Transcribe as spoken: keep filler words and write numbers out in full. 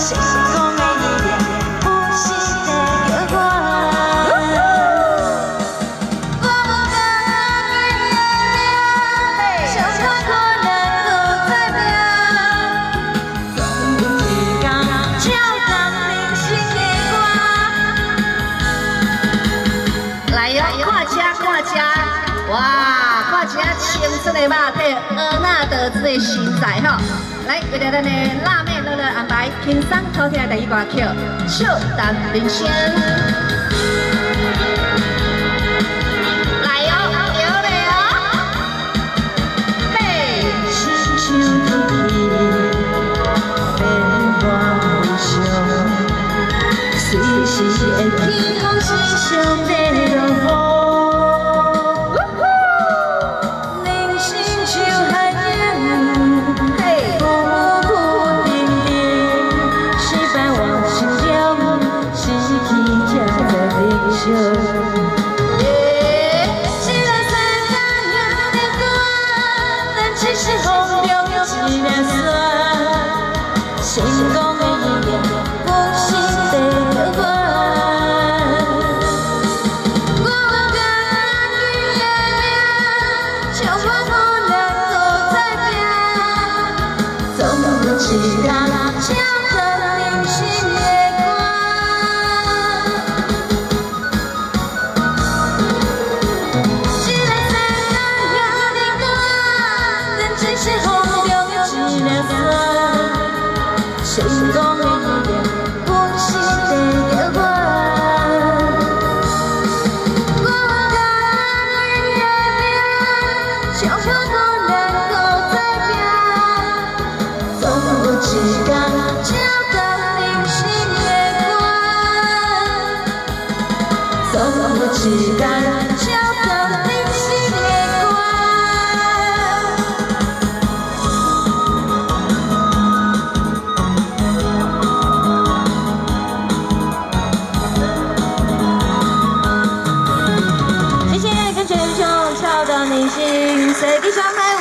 成功的力量有时会叫我。我敢拼命，想看可能搁再拼，总有一天照到人生的我。来哟，看车看车，哇！ 看一下青春的肉体，婀娜多姿的身材吼。来，为了咱的辣妹乐乐安排轻松好听的第一歌曲《笑谈人生》。来哟，摇嘞哟！嘿，亲像天变化无常，随时会起风时常在落雨。 成功的力量有时会叫我，我敢拼命，像我可能搁再拼，总有一天照到人生的光。这个世界遐尼大，人只是风中一粒沙。 成功的力量有时会叫我，我敢拼命，像我可能搁再拼，总有一天照到人生的光，总有一天照到人生的光。 明星，随机上台。